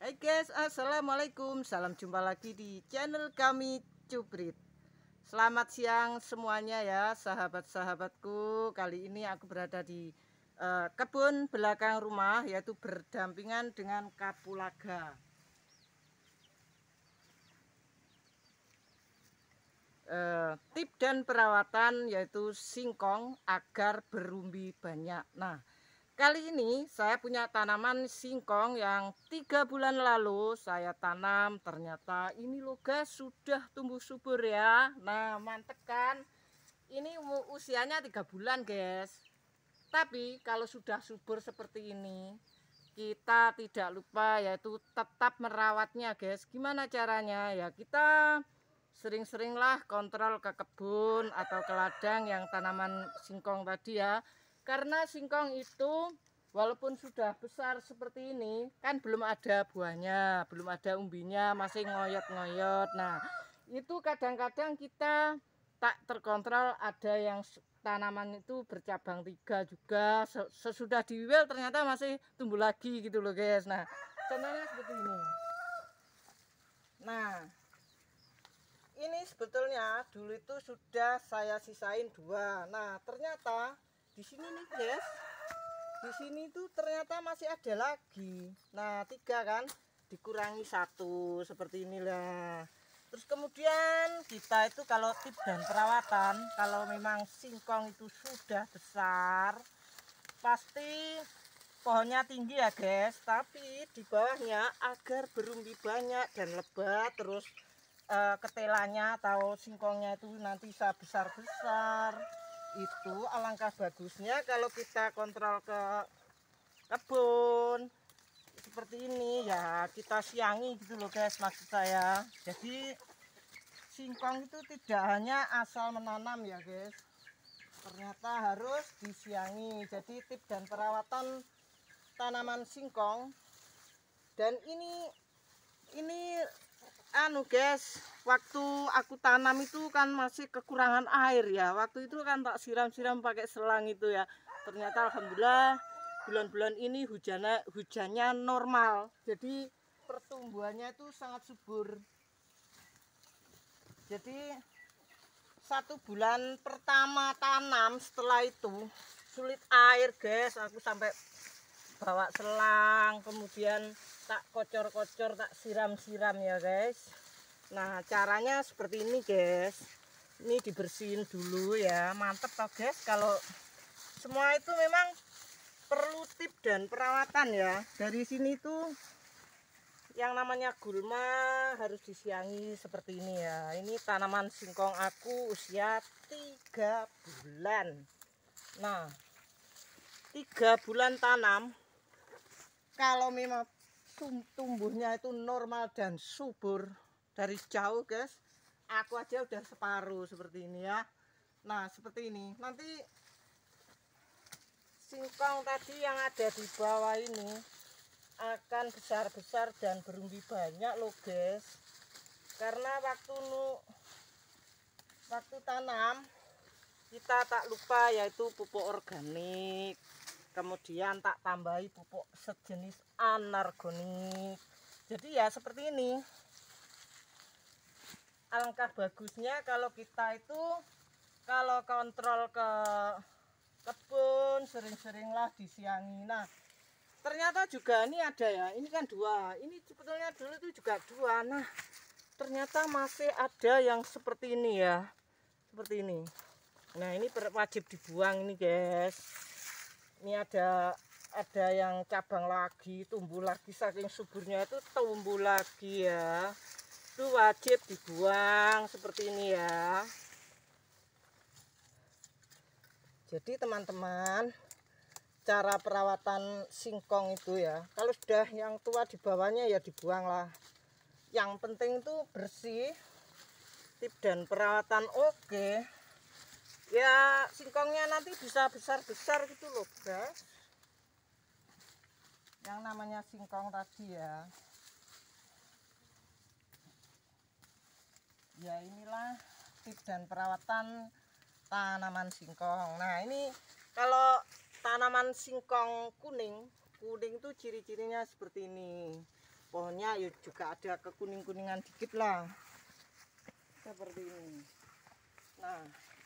Hai guys, assalamualaikum. Salam jumpa lagi di channel kami Cuprit. Selamat siang semuanya ya, sahabat-sahabatku. Kali ini aku berada di kebun belakang rumah, yaitu berdampingan dengan kapulaga. Tip dan perawatan yaitu singkong agar berumbi banyak. Nah, kali ini saya punya tanaman singkong yang 3 bulan lalu saya tanam. Ternyata ini loh guys, sudah tumbuh subur ya. Nah, mantep kan? Ini usianya 3 bulan guys. Tapi kalau sudah subur seperti ini, kita tidak lupa yaitu tetap merawatnya guys. Gimana caranya? Ya kita sering-seringlah kontrol ke kebun atau ke ladang yang tanaman singkong tadi ya. Karena singkong itu walaupun sudah besar seperti ini kan belum ada buahnya, belum ada umbinya, masih ngoyot-ngoyot. Nah, itu kadang-kadang kita tak terkontrol, ada yang tanaman itu bercabang 3 juga, sesudah diwil ternyata masih tumbuh lagi gitu loh guys. Nah, contohnya seperti ini. Nah, ini sebetulnya dulu itu sudah saya sisain 2. Nah, ternyata di sini nih guys, di sini tuh ternyata masih ada lagi. Nah, 3 kan dikurangi 1 seperti inilah. Terus kemudian kita itu kalau tip dan perawatan, kalau memang singkong itu sudah besar, pasti pohonnya tinggi ya guys, tapi di bawahnya agar berumbi banyak dan lebat, terus ketelanya atau singkongnya itu nanti bisa besar-besar. Itu alangkah bagusnya kalau kita kontrol ke kebun seperti ini ya, kita siangi gitu loh guys, maksud saya. Jadi singkong itu tidak hanya asal menanam ya guys, ternyata harus disiangi. Jadi tip dan perawatan tanaman singkong. Dan ini anu guys, waktu aku tanam itu kan masih kekurangan air ya. Waktu itu kan tak siram-siram pakai selang itu ya. Ternyata alhamdulillah bulan-bulan ini hujannya normal. Jadi pertumbuhannya itu sangat subur. Jadi 1 bulan pertama tanam, setelah itu sulit air guys. Aku sampai bawa selang, kemudian tak kocor-kocor, tak siram-siram ya guys. Nah, caranya seperti ini guys. Ini dibersihin dulu ya. Mantep toh guys, kalau semua itu memang perlu tip dan perawatan ya. Dari sini tuh yang namanya gulma harus disiangi seperti ini ya. Ini tanaman singkong aku usia 3 bulan. Nah, 3 bulan tanam, kalau memang tumbuhnya itu normal dan subur dari jauh guys, aku aja udah separuh seperti ini ya. Nah, seperti ini. Nanti singkong tadi yang ada di bawah ini akan besar-besar dan berumbi banyak loh guys. Karena waktu tanam kita tak lupa yaitu pupuk organik, kemudian tak tambahi pupuk sejenis anorganik. Jadi ya seperti ini. Alangkah bagusnya kalau kita itu kalau kontrol ke kebun sering-seringlah disiangi. Nah, ternyata juga ini ada ya, ini kan 2, ini sebetulnya dulu itu juga 2. Nah, ternyata masih ada yang seperti ini ya, seperti ini. Nah, ini wajib dibuang ini guys. Ini ada yang cabang lagi, tumbuh lagi, saking suburnya itu tumbuh lagi ya. Itu wajib dibuang seperti ini ya. Jadi teman-teman, cara perawatan singkong itu ya, kalau sudah yang tua di bawahnya ya dibuang lah. Yang penting itu bersih, tip dan perawatan oke. Ya singkongnya nanti bisa besar-besar gitu loh guys. Yang namanya singkong tadi ya. Ya inilah tip dan perawatan tanaman singkong. Nah, ini kalau tanaman singkong kuning itu ciri-cirinya seperti ini. Pohonnya dalamnya ya juga ada kekuning-kuningan dikit lah seperti ini. Nah,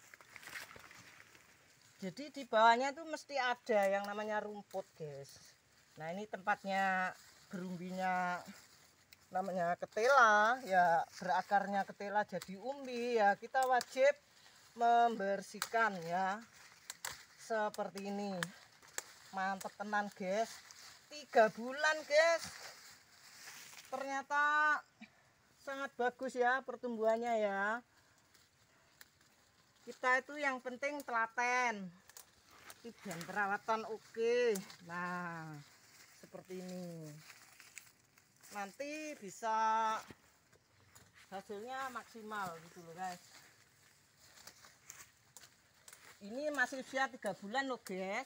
jadi di bawahnya tuh mesti ada yang namanya rumput guys. Nah, ini tempatnya berumbinya namanya ketela ya, berakarnya ketela jadi umbi ya, kita wajib membersihkan ya seperti ini. Mantep tenan guys, 3 bulan guys, ternyata sangat bagus ya pertumbuhannya ya. Kita itu yang penting telaten dan perawatan oke. Nah, seperti ini nanti bisa hasilnya maksimal gitu loh guys. Ini masih usia 3 bulan loh guys.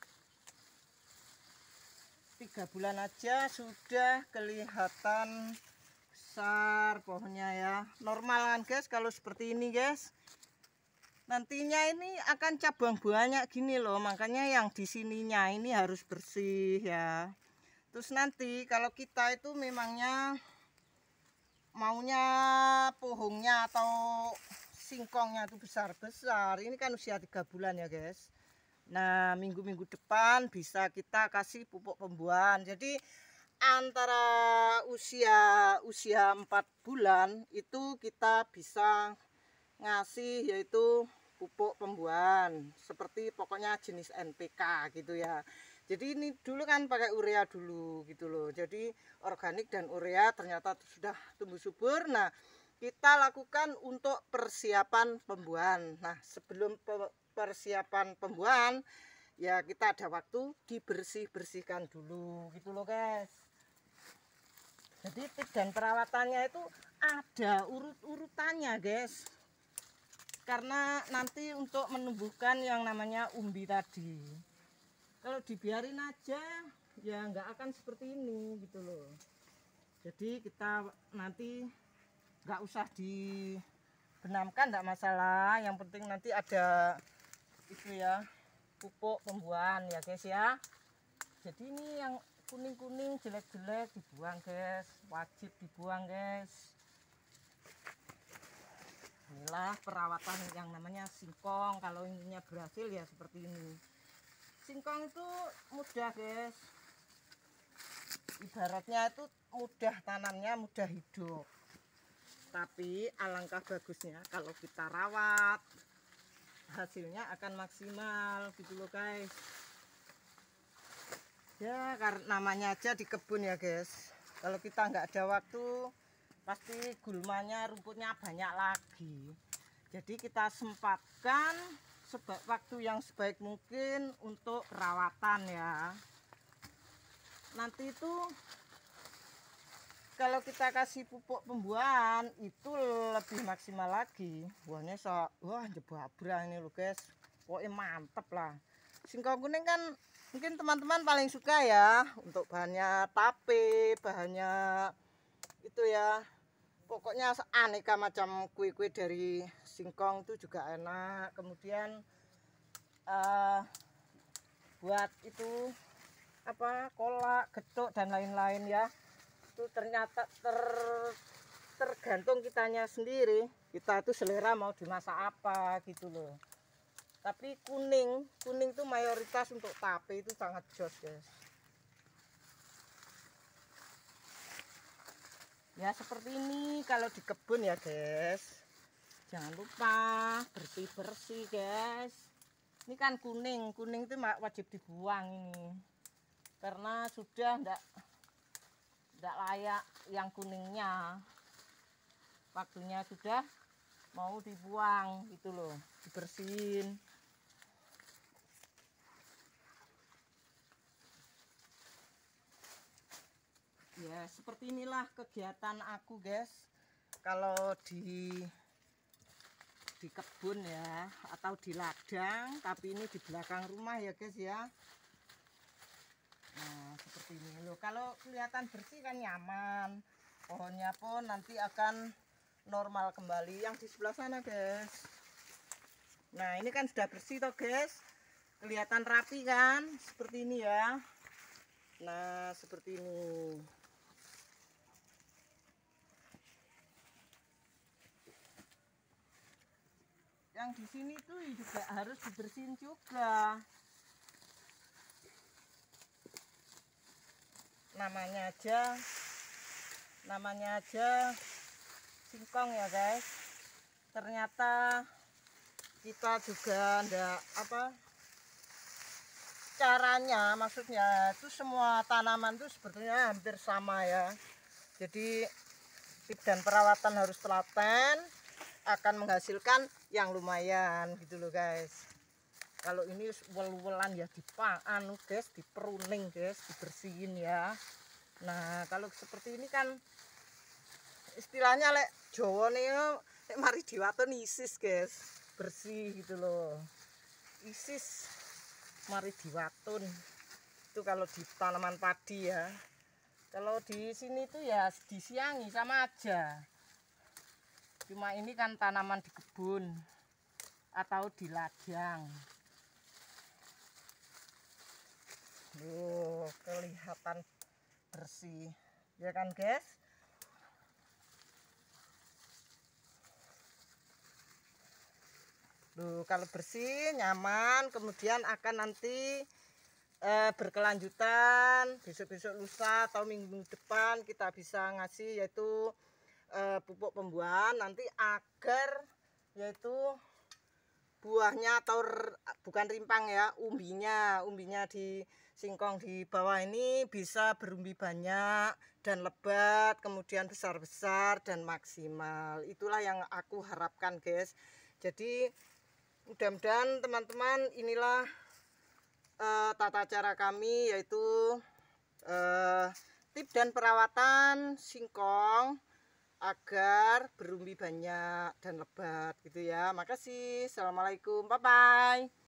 3 bulan aja sudah kelihatan besar pohonnya ya. Normal kan guys kalau seperti ini guys. Nantinya ini akan cabang banyak gini loh, makanya yang di sininya ini harus bersih ya. Terus nanti kalau kita itu memangnya maunya pohongnya atau singkongnya itu besar-besar, ini kan usia 3 bulan ya guys. Nah, minggu-minggu depan bisa kita kasih pupuk pembuahan. Jadi antara usia 4 bulan itu kita bisa ngasih yaitu pupuk pembuahan seperti pokoknya jenis NPK gitu ya. Jadi ini dulu kan pakai urea dulu gitu loh. Jadi organik dan urea ternyata sudah tumbuh subur. Nah, kita lakukan untuk persiapan pembuahan. Nah, sebelum persiapan pembuahan ya kita ada waktu dibersih-bersihkan dulu gitu loh guys. Jadi tips dan perawatannya itu ada urut-urutannya guys. Karena nanti untuk menumbuhkan yang namanya umbi tadi, kalau dibiarin aja ya nggak akan seperti ini gitu loh. Jadi kita nanti nggak usah dibenamkan, nggak masalah, yang penting nanti ada itu ya pupuk pembuahan ya guys ya. Jadi ini yang kuning-kuning jelek-jelek dibuang guys, wajib dibuang guys. Inilah perawatan yang namanya singkong. Kalau inginnya berhasil ya seperti ini. Singkong itu mudah guys, ibaratnya itu mudah tanamnya, mudah hidup. Tapi alangkah bagusnya kalau kita rawat, hasilnya akan maksimal gitu loh guys. Ya karena namanya aja di kebun ya guys. Kalau kita nggak ada waktu, pasti gulmanya, rumputnya banyak lagi. Jadi kita sempatkan waktu yang sebaik mungkin untuk perawatan ya. Nanti itu kalau kita kasih pupuk pembuahan itu lebih maksimal lagi. Buahnya wah jebabra ini loh guys. Pokoknya mantep lah. Singkong kuning kan mungkin teman-teman paling suka ya. Untuk bahannya tape, bahannya itu ya. Pokoknya aneka macam kue-kue dari singkong itu juga enak. Kemudian buat itu apa, kolak, getuk dan lain-lain ya. Itu ternyata tergantung kitanya sendiri. Kita itu selera mau dimasak apa gitu loh. Tapi kuning itu mayoritas untuk tape itu sangat jos guys. Ya seperti ini kalau di kebun ya guys. Jangan lupa bersih-bersih guys. Ini kan kuning itu wajib dibuang ini. Karena sudah enggak layak yang kuningnya. Waktunya sudah mau dibuang gitu loh, dibersihin. Ya seperti inilah kegiatan aku guys kalau di kebun ya, atau di ladang, tapi ini di belakang rumah ya guys ya. Nah seperti ini loh, kalau kelihatan bersih kan nyaman, pohonnya pun nanti akan normal kembali. Yang di sebelah sana guys, nah ini kan sudah bersih toh guys, kelihatan rapi kan, seperti ini ya. Nah seperti ini. yang di sini tuh juga harus dibersihin juga. Namanya aja singkong ya guys. Ternyata kita juga ndak caranya, maksudnya itu semua tanaman itu sebetulnya hampir sama ya. Jadi tip dan perawatan harus telaten, akan menghasilkan yang lumayan gitu loh guys. Kalau ini wel-welan ya guys, diperuning guys, dibersihin ya. Nah kalau seperti ini kan istilahnya lek Jawa nih mari diwaton isis guys, bersih gitu loh, isis mari diwatun. Itu kalau di tanaman padi ya. Kalau di sini tuh ya disiangi sama aja. Cuma ini kan tanaman di kebun atau di ladang. Loh, kelihatan bersih. Ya kan, guys? Loh, kalau bersih, nyaman, kemudian akan nanti berkelanjutan besok-besok lusa atau minggu depan kita bisa ngasih yaitu pupuk pembuahan nanti agar yaitu buahnya atau bukan rimpang ya, umbinya di singkong di bawah ini bisa berumbi banyak dan lebat, kemudian besar-besar dan maksimal. Itulah yang aku harapkan guys. Jadi mudah-mudahan teman-teman inilah tata cara kami yaitu tip dan perawatan singkong agar berumbi banyak dan lebat gitu ya. Makasih. Assalamualaikum. Bye bye.